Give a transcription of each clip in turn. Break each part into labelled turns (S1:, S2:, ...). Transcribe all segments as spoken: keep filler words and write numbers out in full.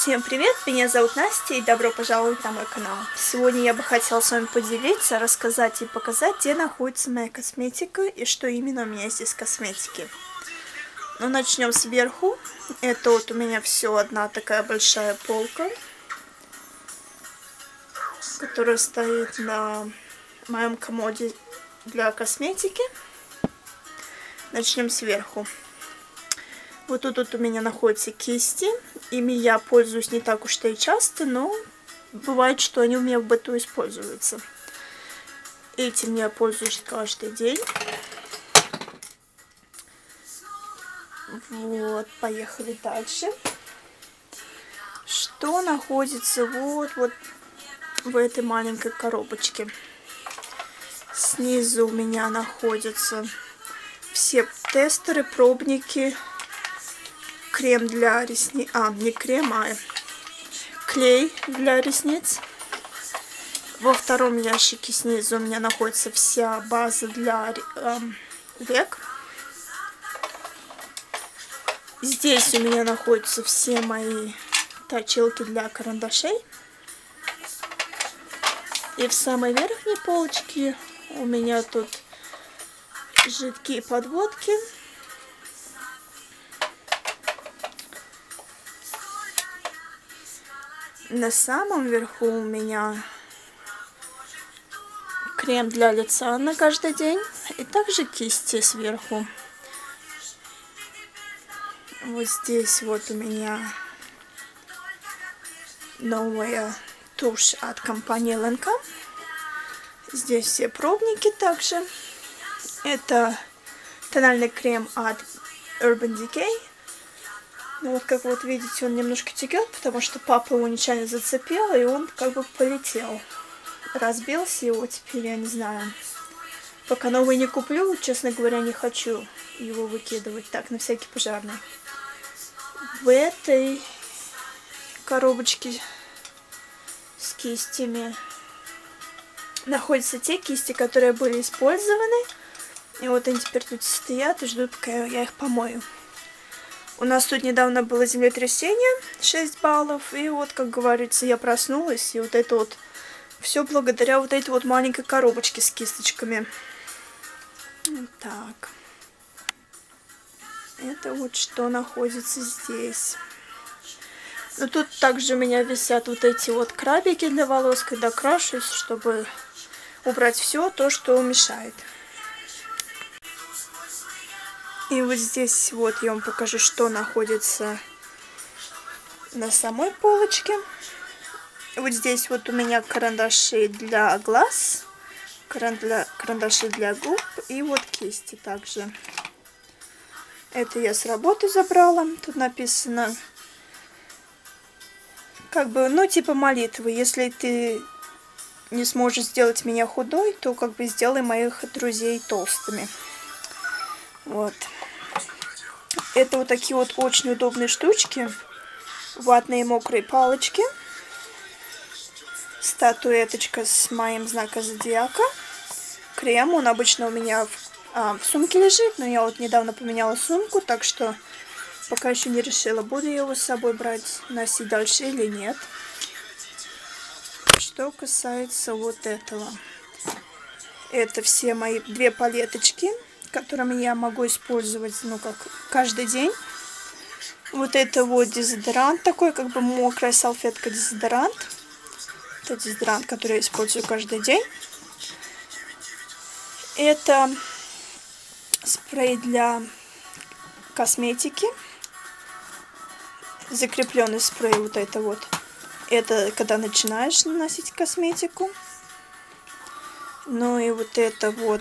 S1: Всем привет, меня зовут Настя и добро пожаловать на мой канал. Сегодня я бы хотела с вами поделиться, рассказать и показать, где находится моя косметика и что именно у меня есть из косметики. Ну, начнем сверху. Это вот у меня все одна такая большая полка, которая стоит на моем комоде для косметики. Начнем сверху. Вот тут вот у меня находятся кисти. Ими я пользуюсь не так уж и часто, но бывает, что они у меня в быту используются. Этим я пользуюсь каждый день. Вот, поехали дальше. Что находится вот, вот в этой маленькой коробочке? Снизу у меня находятся все тестеры, пробники. Крем для ресниц, а, не крем, а клей для ресниц. Во втором ящике снизу у меня находится вся база для э, век. Здесь у меня находятся все мои точилки для карандашей. И в самой верхней полочке у меня тут жидкие подводки. На самом верху у меня крем для лица на каждый день. И также кисти сверху. Вот здесь вот у меня новая тушь от компании Ленка. Здесь все пробники также. Это тональный крем от Urban Decay. Ну вот, как вот видите, он немножко текет, потому что папа его нечаянно зацепил, и он как бы полетел. Разбился его, теперь я не знаю. Пока новый не куплю, честно говоря, не хочу его выкидывать. Так, на всякий пожарный. В этой коробочке с кистями находятся те кисти, которые были использованы. И вот они теперь тут стоят и ждут, пока я их помою. У нас тут недавно было землетрясение, шесть баллов, и вот, как говорится, я проснулась, и вот это вот все благодаря вот этой вот маленькой коробочке с кисточками. Так. Это вот что находится здесь. Ну, тут также у меня висят вот эти вот крабики для волос, когда крашусь, чтобы убрать все то, что мешает. И вот здесь вот я вам покажу, что находится на самой полочке. Вот здесь вот у меня карандаши для глаз, карандаши для губ и вот кисти также. Это я с работы забрала. Тут написано, как бы, ну, типа молитвы. Если ты не сможешь сделать меня худой, то как бы сделай моих друзей толстыми. Вот. Это вот такие вот очень удобные штучки. Ватные мокрые палочки. Статуэточка с моим знаком зодиака. Крем. Он обычно у меня в, а, в сумке лежит. Но я вот недавно поменяла сумку. Так что пока еще не решила, буду я его с собой брать, носить дальше или нет. Что касается вот этого. Это все мои две палеточки, которыми я могу использовать, ну, как каждый день. Вот это вот дезодорант такой, как бы мокрая салфетка дезодорант. Это дезодорант, который я использую каждый день. Это спрей для косметики. Закрепленный спрей вот это вот. Это когда начинаешь наносить косметику. Ну и вот это вот.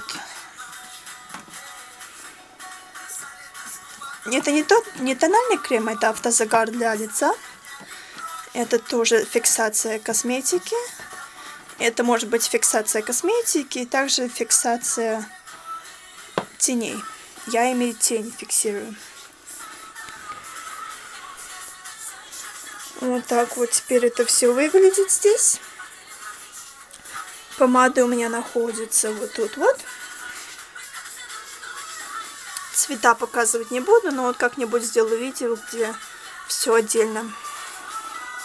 S1: Это не, тот, не тональный крем, это автозагар для лица. Это тоже фиксация косметики. Это может быть фиксация косметики и также фиксация теней. Я ими тень фиксирую. Вот так вот теперь это все выглядит здесь. Помады у меня находятся вот тут вот. Цвета показывать не буду, но вот как-нибудь сделаю видео, где все отдельно.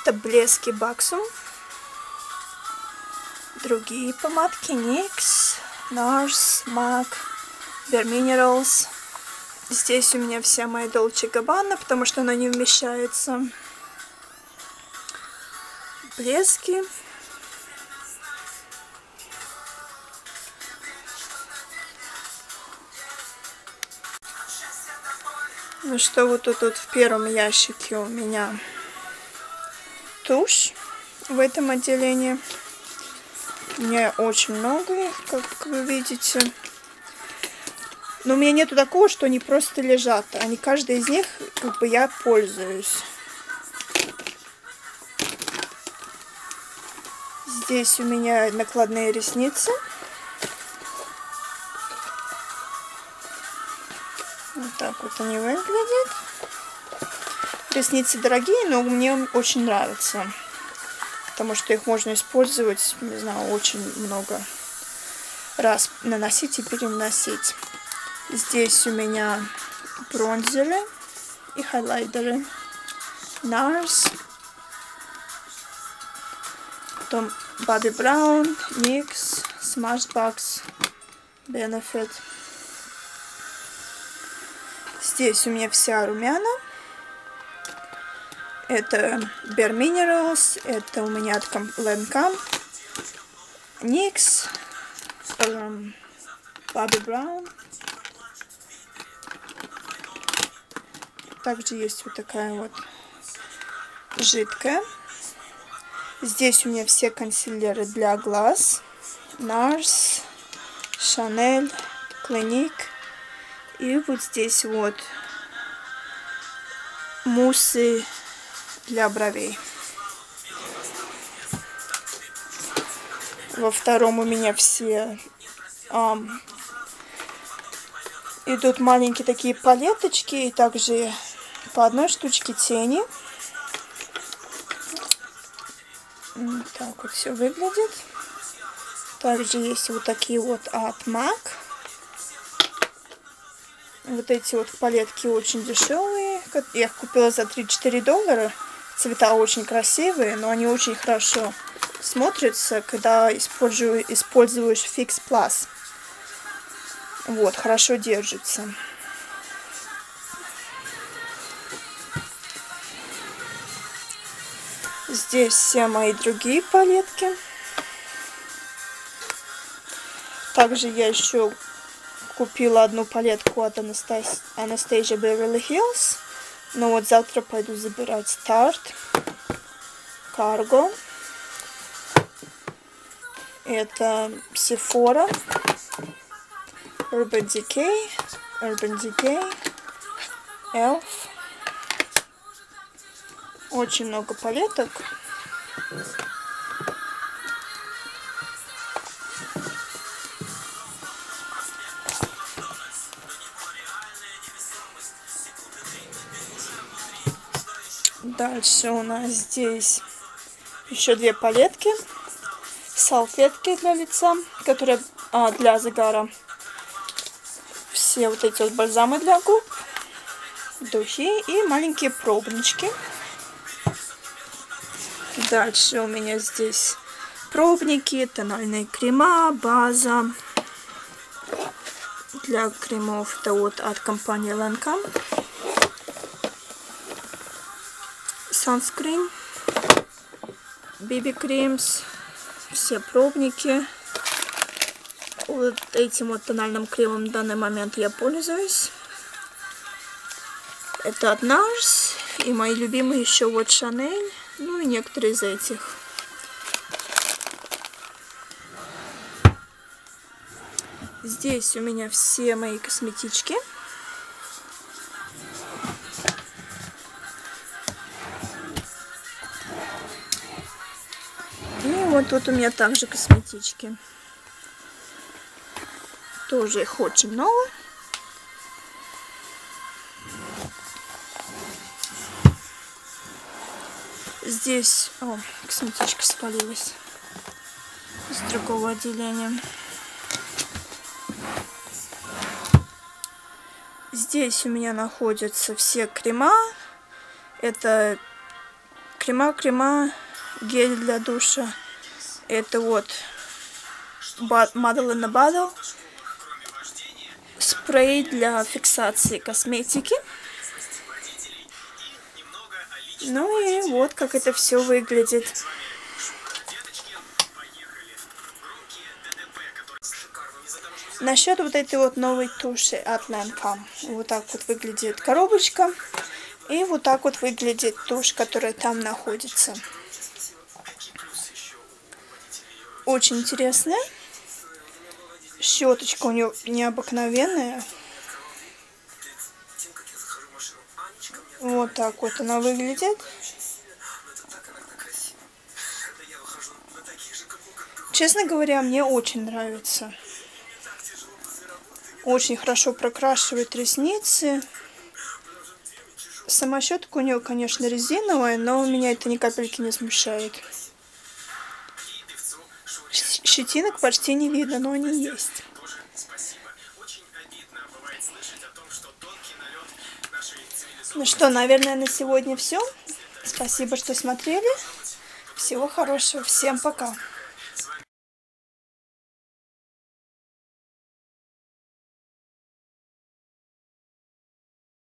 S1: Это блески Баксум. Другие помадки никс, нарс, мак, Bare Minerals. Здесь у меня вся моя Dolce Gabbana, потому что она не вмещается. Блески. Ну что, вот тут вот в первом ящике у меня тушь в этом отделении. У меня очень много их, как вы видите. Но у меня нету такого, что они просто лежат. Они, каждый из них, как бы, я пользуюсь. Здесь у меня накладные ресницы. Вот так вот они выглядят. Ресницы дорогие, но мне очень нравятся. Потому что их можно использовать, не знаю, очень много раз наносить и переносить. Здесь у меня бронзеры и хайлайтеры. нарс. Потом Bobbi Brown, никс, Smashbox, Benefit. Здесь у меня вся румяна. Это Bare Minerals, это у меня от Lancome, никс, эм, Bobbi Brown. Также есть вот такая вот жидкая. Здесь у меня все консилеры для глаз. нарс, Chanel, Clinique. И вот здесь вот муссы для бровей. Во втором у меня все um, идут маленькие такие палеточки. И также по одной штучке тени. Так вот все выглядит. Также есть вот такие вот от мак. Вот эти вот палетки очень дешевые. Я их купила за три-четыре доллара. Цвета очень красивые, но они очень хорошо смотрятся, когда использую, используешь Fix Plus. Вот, хорошо держится. Здесь все мои другие палетки. Также я еще купила одну палетку от Anastasia Beverly Hills. Но вот завтра пойду забирать старт. Cargo. Это Sephora. Urban Decay. Urban Decay. Elf. Очень много палеток. Дальше у нас здесь еще две палетки. Салфетки для лица, которые а, для загара. Все вот эти вот бальзамы для губ. Духи и маленькие пробнички. Дальше у меня здесь пробники, тональные крема, база. Для кремов это вот от компании Lancome. Sunscreen, би би Creams, все пробники. Вот этим вот тональным кремом в данный момент я пользуюсь. Это от нарс. И мои любимые еще вот Chanel. Ну и некоторые из этих. Здесь у меня все мои косметички. И вот тут у меня также косметички. Тоже их очень много. Здесь... О, косметичка спалилась. Из другого отделения. Здесь у меня находятся все крема. Это крема, крема, гель для душа. Это вот Madeline Battle. Спрей для фиксации косметики. Ну и вот как это все выглядит. Насчет вот этой вот новой туши от Lancome. Вот так вот выглядит коробочка. И вот так вот выглядит тушь, которая там находится. Очень интересная. Щеточка у нее необыкновенная. Вот так вот она выглядит. Честно говоря, мне очень нравится. Очень хорошо прокрашивает ресницы. Сама щетка у нее, конечно, резиновая, но меня это ни капельки не смущает. Щетинок почти не видно, но они есть. Ну что, наверное, на сегодня все. Спасибо, что смотрели. Всего хорошего. Всем пока.